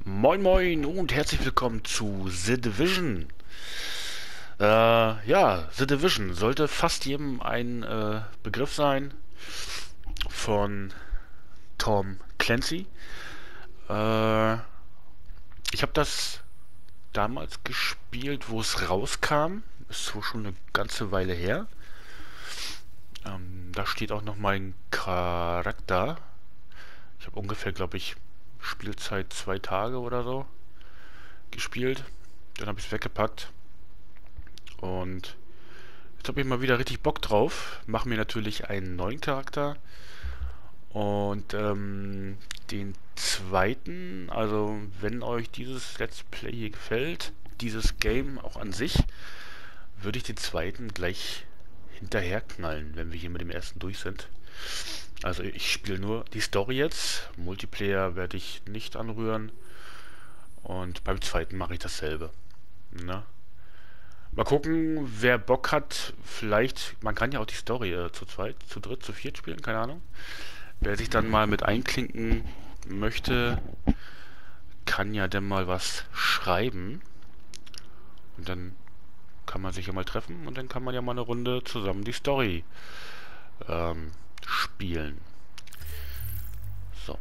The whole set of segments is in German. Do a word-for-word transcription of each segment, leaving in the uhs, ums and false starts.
Moin Moin und herzlich willkommen zu The Division. Äh, ja, The Division sollte fast jedem ein äh, Begriff sein von Tom Clancy. Äh, ich habe das damals gespielt, wo es rauskam. Ist so schon eine ganze Weile her. Ähm, da steht auch noch mein Charakter. Ich habe ungefähr, glaube ich, Spielzeit zwei Tage oder so gespielt. Dann habe ich es weggepackt. Und jetzt habe ich mal wieder richtig Bock drauf. Mache mir natürlich einen neuen Charakter. Und ähm, den zweiten, also wenn euch dieses Let's Play hier gefällt, dieses Game auch an sich, würde ich den zweiten gleich hinterher knallen, wenn wir hier mit dem ersten durch sind. Also ich spiele nur die Story jetzt. Multiplayer werde ich nicht anrühren. Und beim zweiten mache ich dasselbe. Na? Mal gucken, wer Bock hat. Vielleicht, man kann ja auch die Story äh, zu zweit, zu dritt, zu viert spielen, keine Ahnung. Wer sich dann mal mit einklinken möchte, kann ja dann mal was schreiben. Und dann kann man sich ja mal treffen und dann kann man ja mal eine Runde zusammen die Story ähm, spielen. So.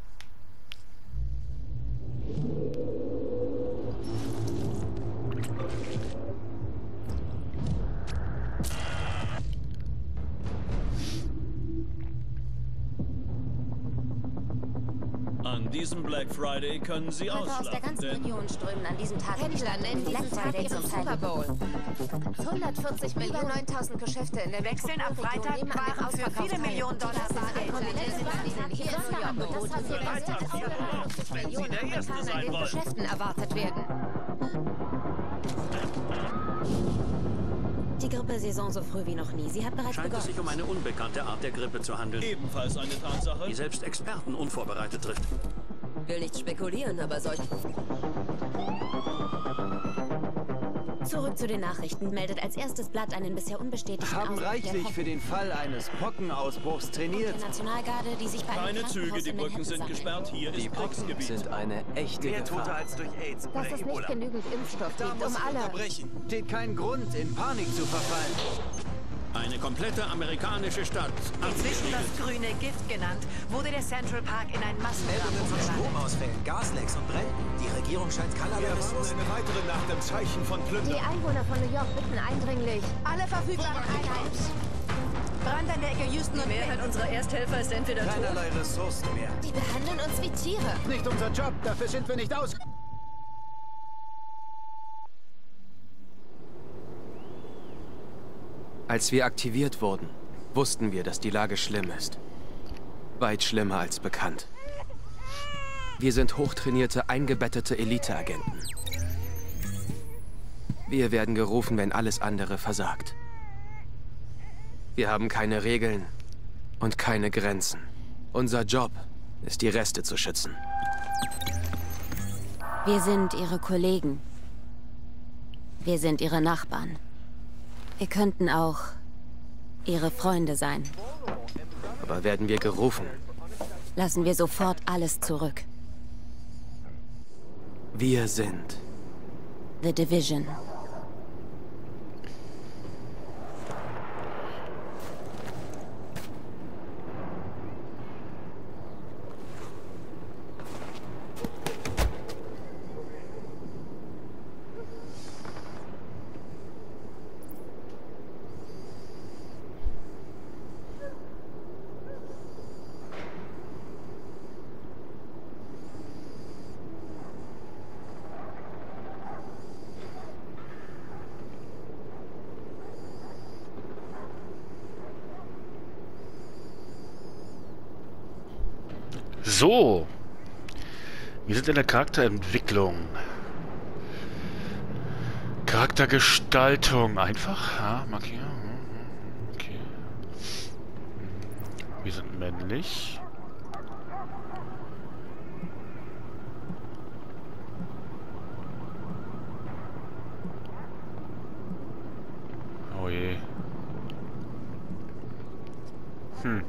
An diesem Black Friday können Sie Leute aus der ausschlafen, ganzen denn Region strömen an diesem Tag Händler nennen diesen Tag ihren Super Bowl. hundertvierzig Millionen, über neuntausend Geschäfte in der Wechseln ab Freitag Waren für viele Millionen Dollar Bargeld. wenn Sie der Erste sein wollen. Geschäften erwartet werden. Die Grippesaison so früh wie noch nie. Sie hat bereits Scheint es begonnen. sich um eine unbekannte Art der Grippe zu handeln, Ebenfalls eine Tatsache. die selbst Experten unvorbereitet trifft. Will nicht spekulieren, aber solch... Zurück zu den Nachrichten. Meldet als erstes Blatt einen bisher unbestätigten Haben Ausbruch der reichlich Pocken- für den Fall eines Pockenausbruchs trainiert. der Nationalgarde, die sich bei einem Keine Züge, Krankenhaus die in Brücken Manhattan sind sammeln. gesperrt. Hier Die ist Pocken Kriegsgebiet. sind eine echte Mehr Tote Gefahr. als durch AIDS Dass oder es nicht Ebola. genügend Impfstoff gibt, um alle. Steht kein Grund, in Panik zu verfallen. Eine komplette amerikanische Stadt. Inzwischen das abgeriegelt. grüne Gift genannt, wurde der Central Park in ein Massengrab Meldungen von umgewandelt. Stromausfällen, Gaslecks und Bränden. Die Regierung scheint keinerlei Ressourcen. Eine weitere Nacht im Zeichen von Die Plündern. Einwohner von New York bitten eindringlich. Alle verfügbaren Einheiten. Brand an der Ecke Houston und Mehrheit unserer Ersthelfer ist entweder tot. Keinerlei Ressourcen mehr. Die behandeln uns wie Tiere. Nicht unser Job, dafür sind wir nicht aus. Als wir aktiviert wurden, wussten wir, dass die Lage schlimm ist. Weit schlimmer als bekannt. Wir sind hochtrainierte, eingebettete Eliteagenten. Wir werden gerufen, wenn alles andere versagt. Wir haben keine Regeln und keine Grenzen. Unser Job ist, die Reste zu schützen. Wir sind ihre Kollegen. Wir sind ihre Nachbarn. Wir könnten auch ihre Freunde sein. Aber werden wir gerufen? Lassen wir sofort alles zurück. Wir sind The Division. So. Wir sind in der Charakterentwicklung. Charaktergestaltung. Einfach. Ja, markieren. Okay. Wir sind männlich. Oh je. Hm.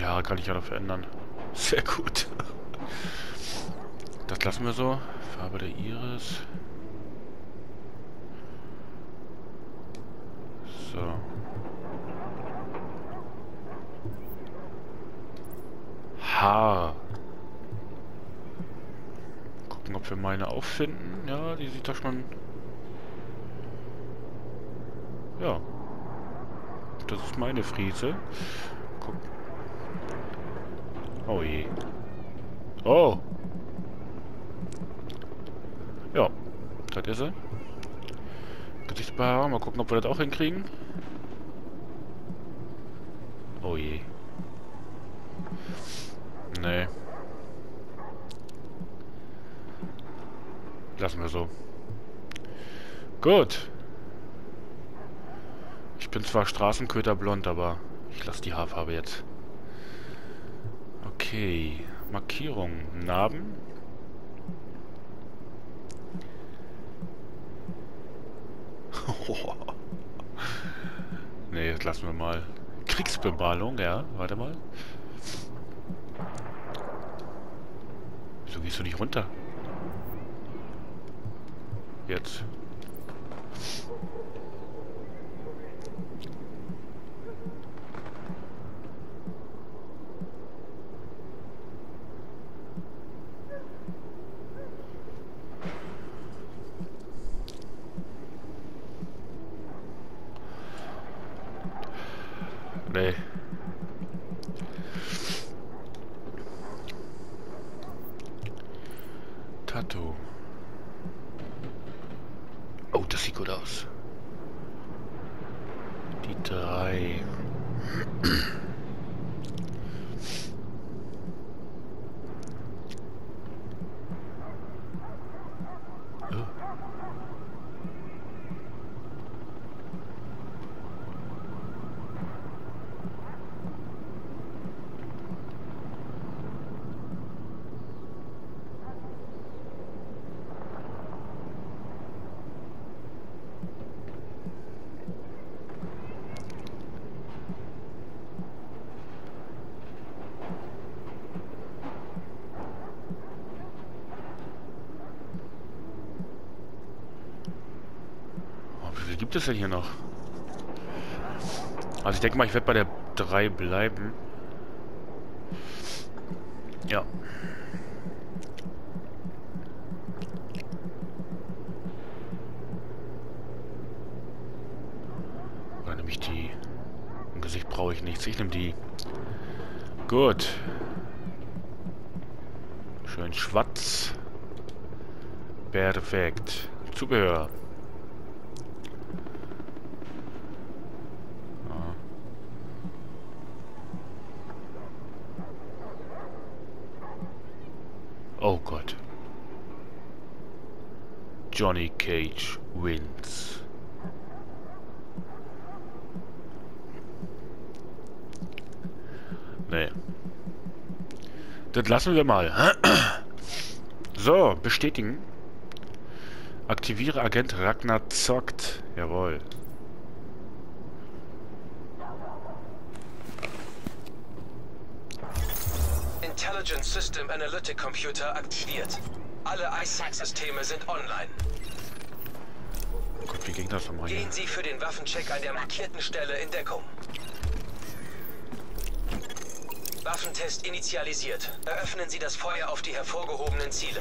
Haare kann ich ja noch verändern. Sehr gut. Das lassen wir so. Farbe der Iris. So. Haar. Gucken, ob wir meine auffinden. Ja, die sieht doch schon... Ja. Das ist meine Frise. Guck. Oh je. Oh. Ja. Das ist sie. Gesichtsbehaarung. Mal gucken, ob wir das auch hinkriegen. Oh je. Nee. Lassen wir so. Gut. Ich bin zwar Straßenköterblond, aber ich lasse die Haarfarbe jetzt. Okay. Markierung. Narben. Nee, das lassen wir mal. Kriegsbemalung, ja. Warte mal. Wieso gehst du nicht runter? Jetzt. Nee. Tattoo. Oh, das sieht gut aus. Die drei. Gibt es denn hier noch? Also ich denke mal, ich werde bei der drei bleiben. Ja. Oder nehme ich die? Im Gesicht brauche ich nichts. Ich nehme die. Gut. Schön schwarz. Perfekt. Zubehör. Oh Gott. Johnny Cage wins. Nee. Das lassen wir mal. So, bestätigen. Aktiviere Agent Ragnar zockt. Jawohl. Intelligence System Analytic Computer aktiviert. Alle I S A C-Systeme sind online. Gott, wie ging das nochmal hier? Gehen Sie für den Waffencheck an der markierten Stelle in Deckung. Waffentest initialisiert. Eröffnen Sie das Feuer auf die hervorgehobenen Ziele.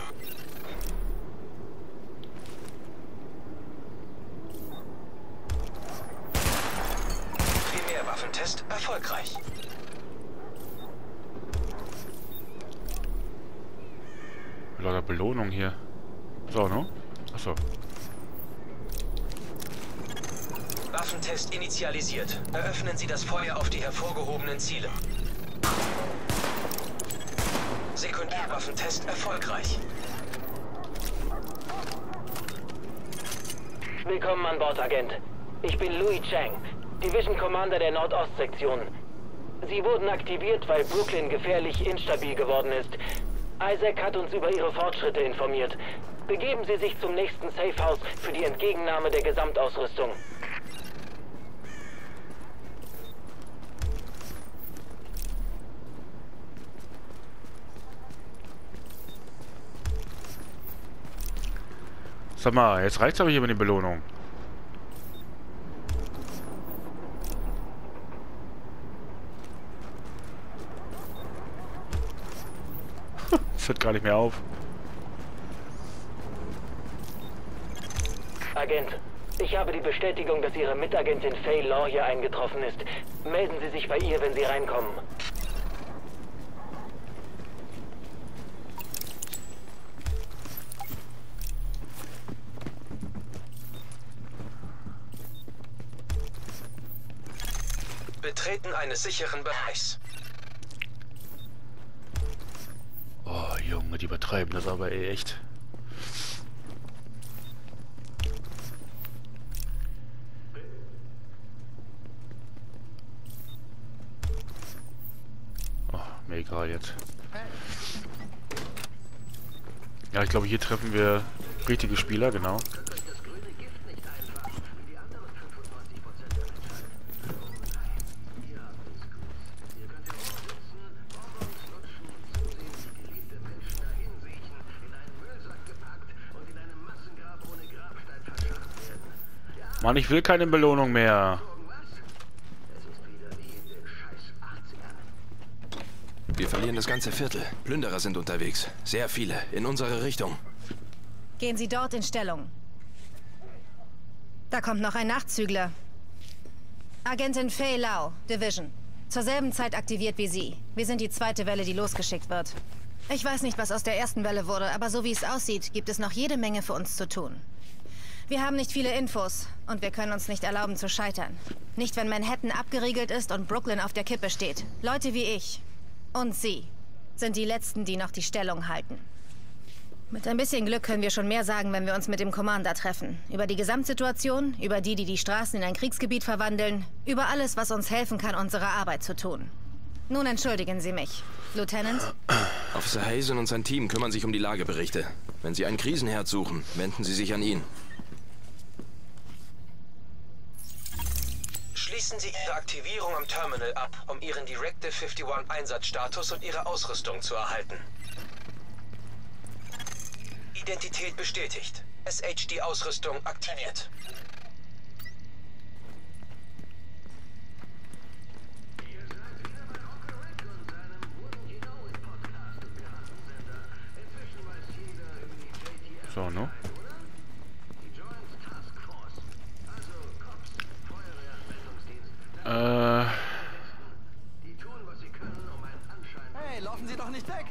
Primärwaffentest erfolgreich. Lauter Belohnung hier. So, ne? Achso. Waffentest initialisiert. Eröffnen Sie das Feuer auf die hervorgehobenen Ziele. Sekundärwaffentest erfolgreich. Willkommen an Bord, Agent. Ich bin Louis Chang, Division Commander der Nordost-Sektion. Sie wurden aktiviert, weil Brooklyn gefährlich instabil geworden ist. Isaac hat uns über Ihre Fortschritte informiert. Begeben Sie sich zum nächsten Safehouse für die Entgegennahme der Gesamtausrüstung. Sag mal, jetzt reicht's aber hier mit der Belohnung. Das hört gar nicht mehr auf. Agent, ich habe die Bestätigung, dass Ihre Mitagentin Faye Law hier eingetroffen ist. Melden Sie sich bei ihr, wenn Sie reinkommen. Betreten eines sicheren Bereichs. Oh, Junge, die übertreiben das aber eh echt. Oh, mir egal jetzt. Ja, ich glaube, hier treffen wir richtige Spieler, genau. Mann, ich will keine Belohnung mehr. Wir verlieren das ganze Viertel. Plünderer sind unterwegs. Sehr viele. In unsere Richtung. Gehen Sie dort in Stellung. Da kommt noch ein Nachtzügler. Agentin Faye Lau, Division. Zur selben Zeit aktiviert wie Sie. Wir sind die zweite Welle, die losgeschickt wird. Ich weiß nicht, was aus der ersten Welle wurde, aber so wie es aussieht, gibt es noch jede Menge für uns zu tun. Wir haben nicht viele Infos und wir können uns nicht erlauben zu scheitern. Nicht, wenn Manhattan abgeriegelt ist und Brooklyn auf der Kippe steht. Leute wie ich und Sie sind die Letzten, die noch die Stellung halten. Mit ein bisschen Glück können wir schon mehr sagen, wenn wir uns mit dem Commander treffen. Über die Gesamtsituation, über die, die die Straßen in ein Kriegsgebiet verwandeln, über alles, was uns helfen kann, unsere Arbeit zu tun. Nun entschuldigen Sie mich, Lieutenant. Officer Hazen und sein Team kümmern sich um die Lageberichte. Wenn Sie einen Krisenherd suchen, wenden Sie sich an ihn. Schließen Sie Ihre Aktivierung am Terminal ab, um Ihren Directive einundfünfzig Einsatzstatus und Ihre Ausrüstung zu erhalten. Identität bestätigt. S H D-Ausrüstung aktiviert. So, ne? Äh. Hey, laufen Sie doch nicht weg!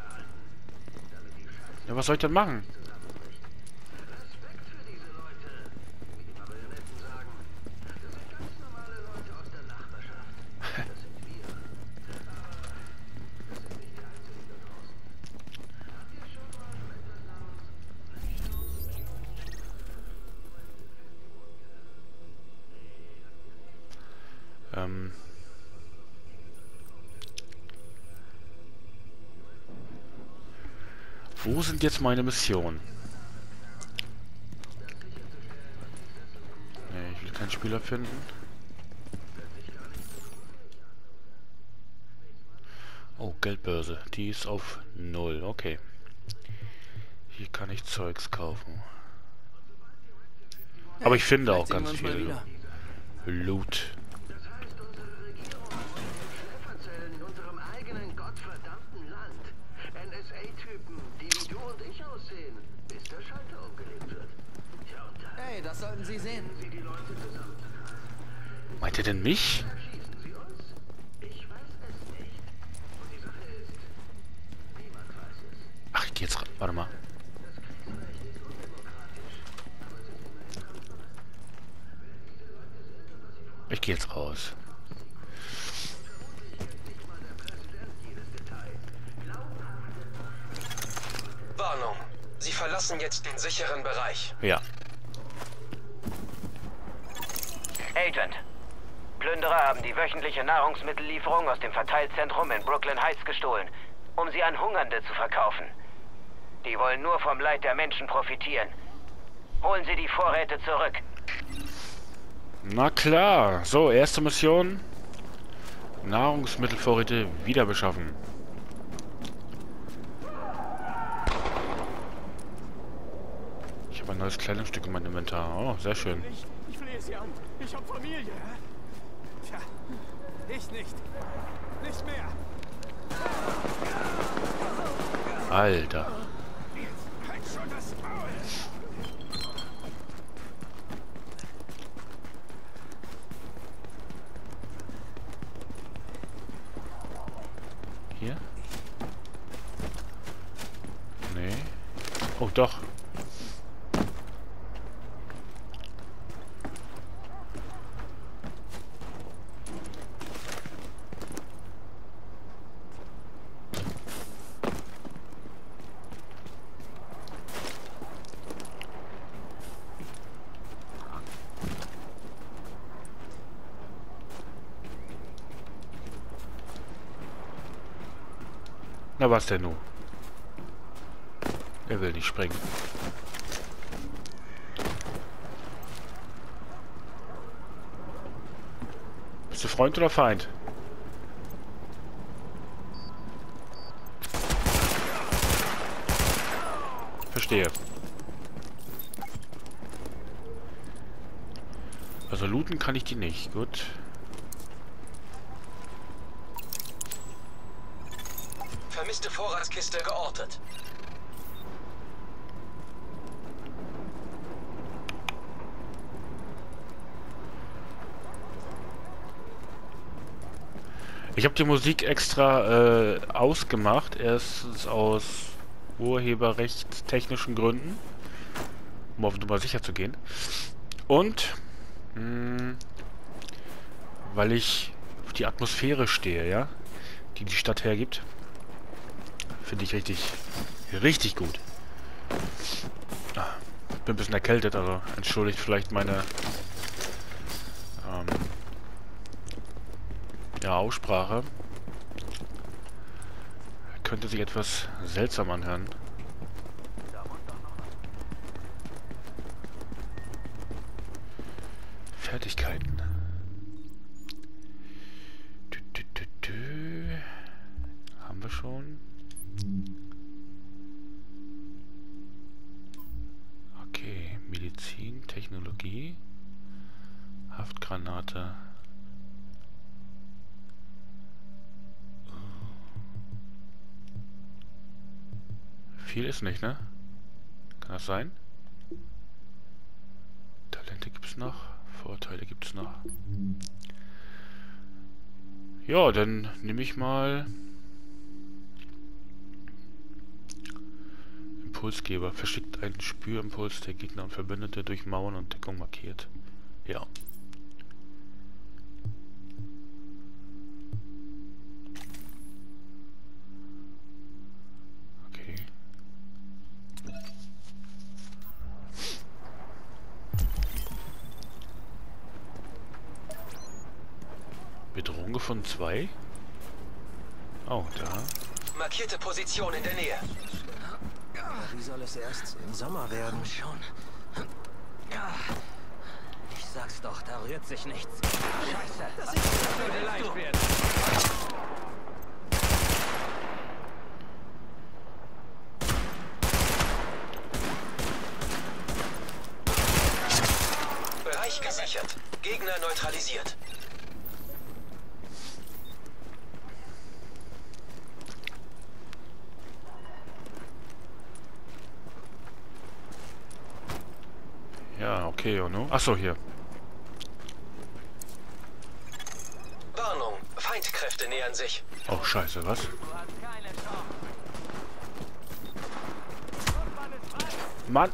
Ja, was soll ich denn machen? ähm. Wo sind jetzt meine Missionen? Nee, ich will keinen Spieler finden. Oh, Geldbörse. Die ist auf null. Okay. Hier kann ich Zeugs kaufen. Aber ich finde auch ganz viel Loot. Hey, das sollten Sie sehen. Meint ihr denn mich? Ach, ich geh jetzt rein. Warte mal. Ich gehe jetzt raus. Warnung. Sie verlassen jetzt den sicheren Bereich. Ja. Agent. Plünderer haben die wöchentliche Nahrungsmittellieferung aus dem Verteilzentrum in Brooklyn Heights gestohlen, um sie an Hungernde zu verkaufen. Die wollen nur vom Leid der Menschen profitieren. Holen Sie die Vorräte zurück. Na klar. So, erste Mission. Nahrungsmittelvorräte wieder beschaffen. Ich Ich habe ein neues Kleidungsstück in meinem Inventar. Oh, sehr schön. Ich, ich flehe Sie an. Ich habe Familie. Tja, ich nicht. Nicht mehr. Alter. Halt schon das Maul. Hier? Nee. Oh, doch. Na, was denn nun? Er will nicht springen. Bist du Freund oder Feind? Verstehe. Also looten kann ich die nicht. Gut. Vermisste Vorratskiste geortet. Ich habe die Musik extra äh, ausgemacht. Erstens aus urheberrechtstechnischen Gründen. Um auf Nummer sicher zu gehen. Und mh, weil ich auf die Atmosphäre stehe, ja, die die Stadt hergibt. Finde ich richtig, richtig gut. Ah, bin ein bisschen erkältet, also entschuldigt vielleicht meine ähm, ja, Aussprache. Könnte sich etwas seltsam anhören. Fertigkeiten. Dü, dü, dü, dü. Haben wir schon. Okay, Medizin, Technologie, Haftgranate. Viel ist nicht, ne? Kann das sein? Talente gibt's noch, Vorteile gibt's noch. Ja, dann nehme ich mal Impulsgeber. Verschickt einen Spürimpuls der Gegner und Verbündete durch Mauern und Deckung markiert. Ja. Okay. Bedrohung gefunden zwei. Oh, da. Markierte Position in der Nähe. Wie soll es erst im Sommer werden? Schon. Ich sag's doch, da rührt sich nichts. Scheiße. Das würde leicht werden. Bereich gesichert. Gegner neutralisiert. Ja, okay, und nun? Achso, hier. Warnung, Feindkräfte nähern sich. Oh, scheiße, was? Mann!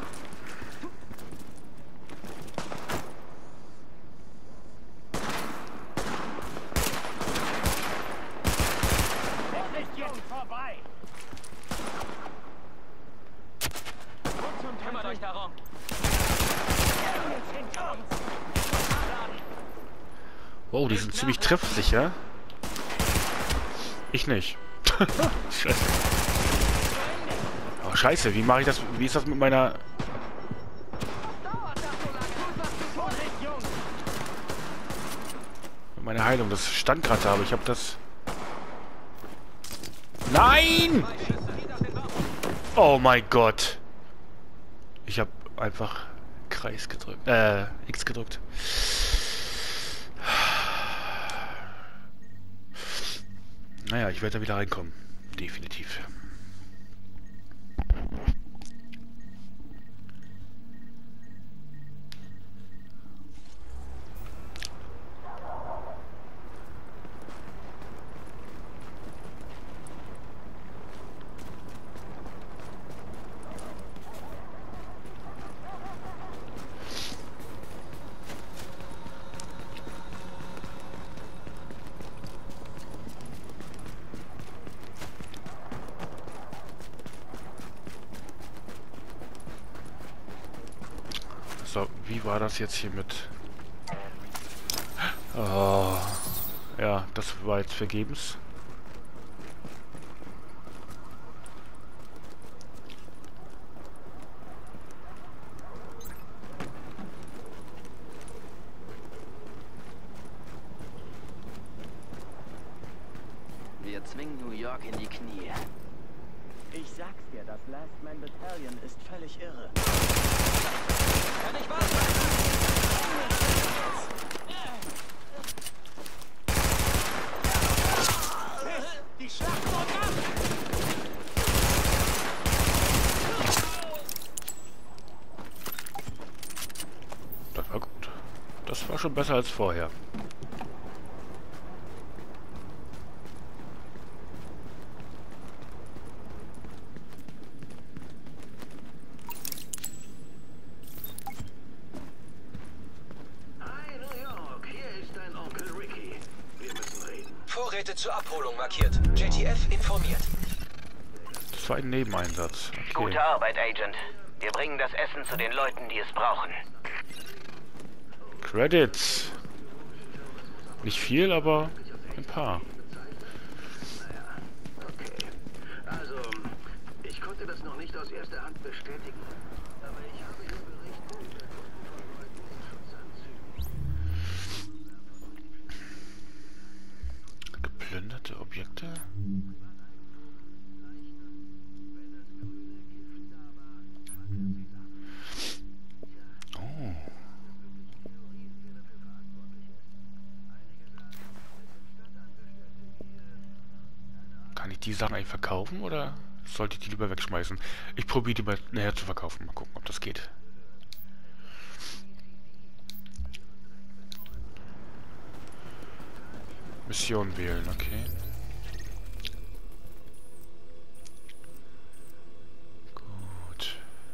Kümmert euch darum. Wow, die sind ziemlich treffsicher. Ich nicht. Scheiße. Oh, scheiße, wie mache ich das? Wie ist das mit meiner... Mit meiner Heilung? Das stand gerade da, aber ich habe das... Nein! Oh mein Gott! Ich habe einfach Kreis gedrückt. Äh, X gedrückt. Naja, ich werde da wieder reinkommen. Definitiv. So, wie war das jetzt hier mit... Oh, ja, das war jetzt vergebens. Wir zwingen New York in die Knie. Ich sag's dir, das Last Man Battalion ist völlig irre. Kann ich was? Die Schlacht voran! Das war gut. Das war schon besser als vorher. Vorräte zur Abholung markiert. J T F informiert. Das war ein Nebeneinsatz. Okay. Gute Arbeit, Agent. Wir bringen das Essen zu den Leuten, die es brauchen. Credits. Nicht viel, aber ein paar. Okay. Also, ich konnte das noch nicht aus erster Hand bestätigen, aber ich habe Ihnen berichtet, geplünderte Objekte? Oh. Kann ich die Sachen eigentlich verkaufen oder sollte ich die lieber wegschmeißen? Ich probiere die mal näher zu verkaufen. Mal gucken, ob das geht. Mission wählen, okay. Gut.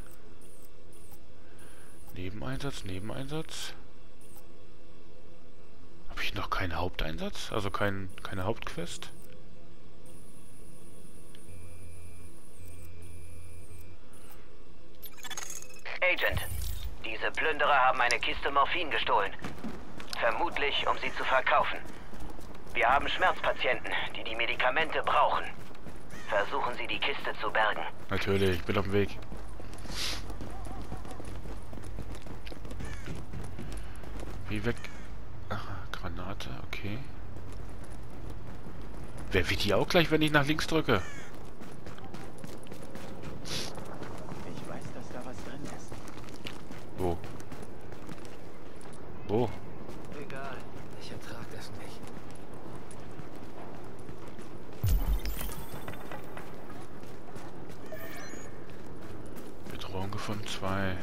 Nebeneinsatz, Nebeneinsatz. Habe ich noch keinen Haupteinsatz? Also kein, keine Hauptquest? Agent, diese Plünderer haben eine Kiste Morphin gestohlen. Vermutlich, um sie zu verkaufen. Wir haben Schmerzpatienten, die die Medikamente brauchen. Versuchen Sie, die Kiste zu bergen. Natürlich, ich bin auf dem Weg. Wie weg? Ach, Granate, okay. Wer wird die auch gleich, wenn ich nach links drücke? Ich weiß, dass da was drin ist. Wo? Wo? Egal, ich ertrag das nicht. Bedrohung gefunden, zwei.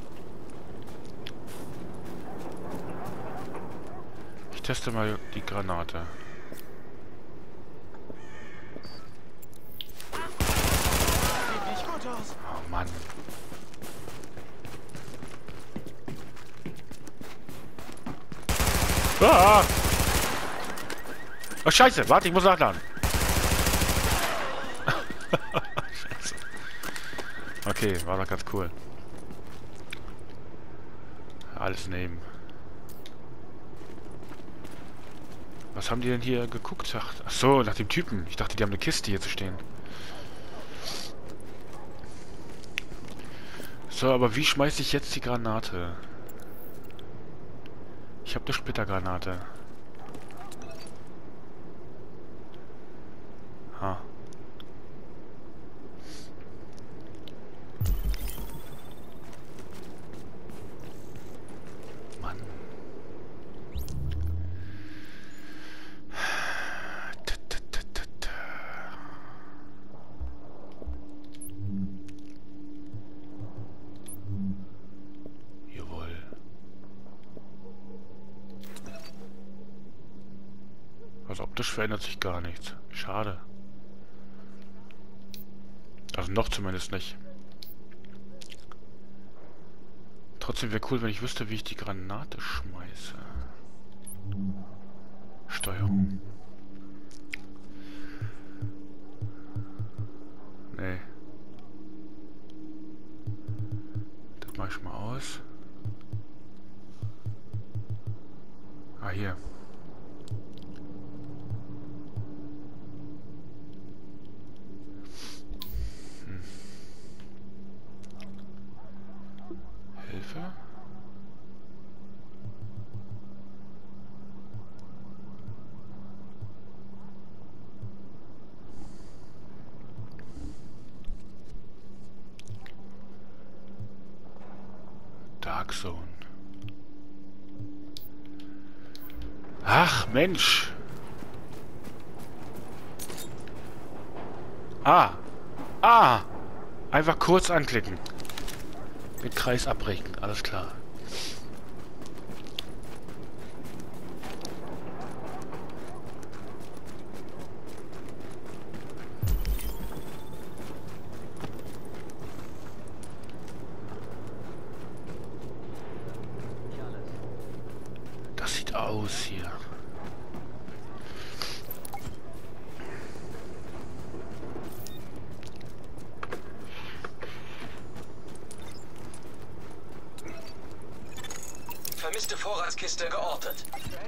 Ich teste mal die Granate. Sieht nicht gut aus. Oh Mann. Ah! Oh Scheiße, warte, ich muss nachladen. Scheiße. Okay, war doch ganz cool. Alles nehmen. Was haben die denn hier geguckt? Ach, ach so, nach dem Typen. Ich dachte, die haben eine Kiste hier zu stehen. So, aber wie schmeiße ich jetzt die Granate? Ich habe eine Splittergranate. Ha. Also optisch verändert sich gar nichts. Schade. Also noch zumindest nicht. Trotzdem wäre cool, wenn ich wüsste, wie ich die Granate schmeiße. Steuerung. Nee. Das mach ich mal aus. Ah, hier. Hm. Hilfe. Dark Zone. Ach, Mensch. Ah. Ah. Einfach kurz anklicken. Mit Kreis abbrechen. Alles klar. Das sieht aus hier. Vermisste Vorratskiste geortet.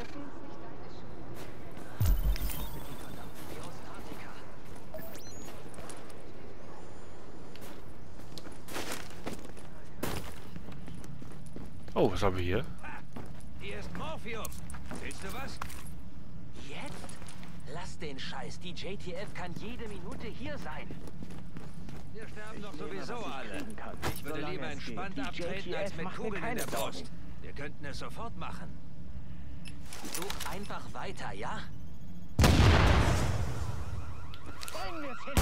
Oh, was haben wir hier? Hier ist Morphium. Willst du was? Jetzt? Lass den Scheiß. Die J T F kann jede Minute hier sein. Wir sterben doch sowieso alle. Ich würde lieber entspannt abtreten als mit Kugeln in der Brust. Wir könnten es sofort machen. Such einfach weiter, ja? Bringen wir es hin.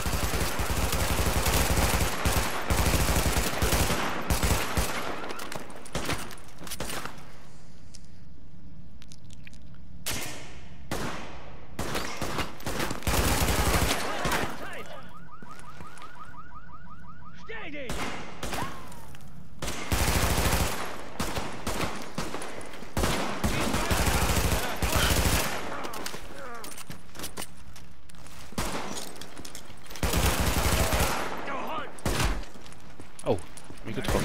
Oh, mich getroffen.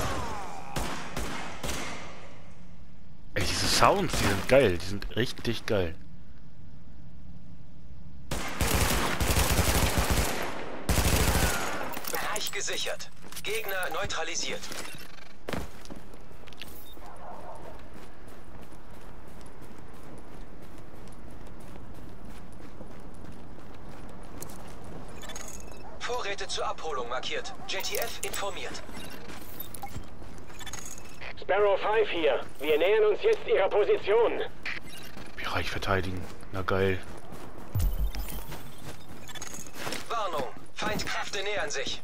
Ey, diese Sounds, die sind geil. Die sind richtig geil. Bereich gesichert. Gegner neutralisiert. Vorräte zur Abholung markiert. J T F informiert. Sparrow fünf hier. Wir nähern uns jetzt Ihrer Position. Bereich verteidigen. Na geil. Warnung. Feindkräfte nähern sich.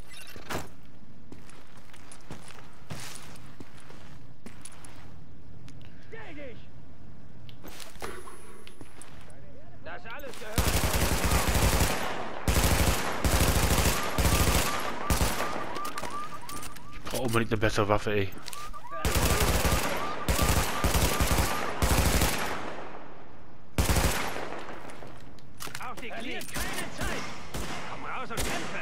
Das alles gehört. Ich brauche unbedingt eine bessere Waffe, ey. Auf die Knie, keine Zeit. Komm raus und kämpfe.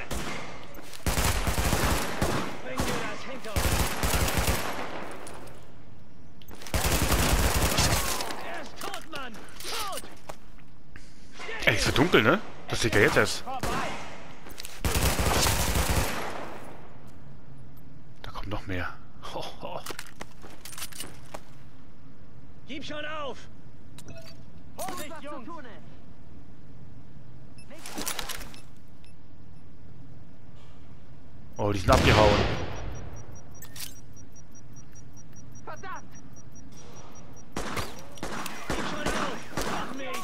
Bring dir das hinter uns. Er ist tot, Mann. Tot. Ey, ist so dunkel, ne? Das sieht ja jetzt erst. Da kommt noch mehr. Ho, ho. Gib schon auf. Vorsicht, Jungs. Oh, die sind abgehauen. Verdammt. Gib schon auf. Mach mich.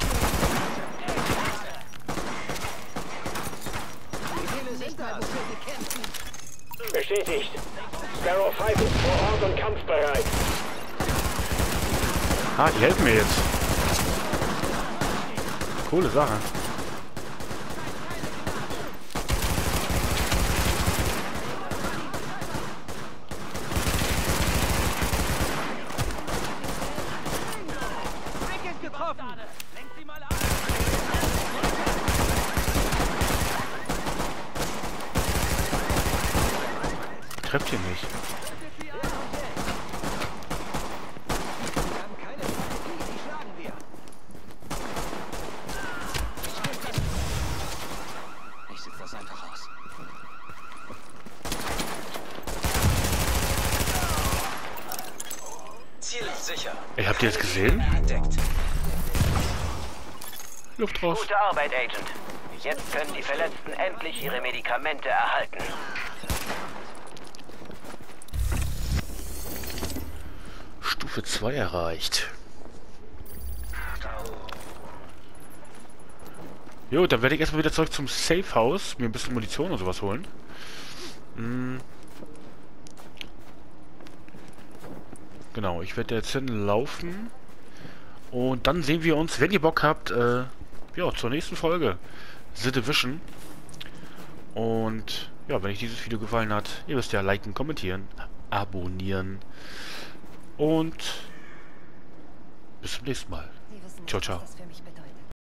Bestätigt. Sparrow fünf ist vor Ort und kampfbereit. Ah, die helfen mir jetzt. Coole Sache. Trefft ihr nicht. Ich sitze das einfach aus. Ziel ist sicher. Ey, habt ihr das gesehen? Entdeckt. Luft raus. Gute Arbeit, Agent. Jetzt können die Verletzten endlich ihre Medikamente erhalten. Stufe zwei erreicht. Jo, dann werde ich erstmal wieder zurück zum Safe House, mir ein bisschen Munition und sowas holen. Hm. Genau, ich werde jetzt hinlaufen. Und dann sehen wir uns, wenn ihr Bock habt, äh, ja, zur nächsten Folge The Division. Und ja, wenn euch dieses Video gefallen hat, ihr wisst ja, liken, kommentieren, abonnieren. Und bis zum nächsten Mal. Ciao, ciao.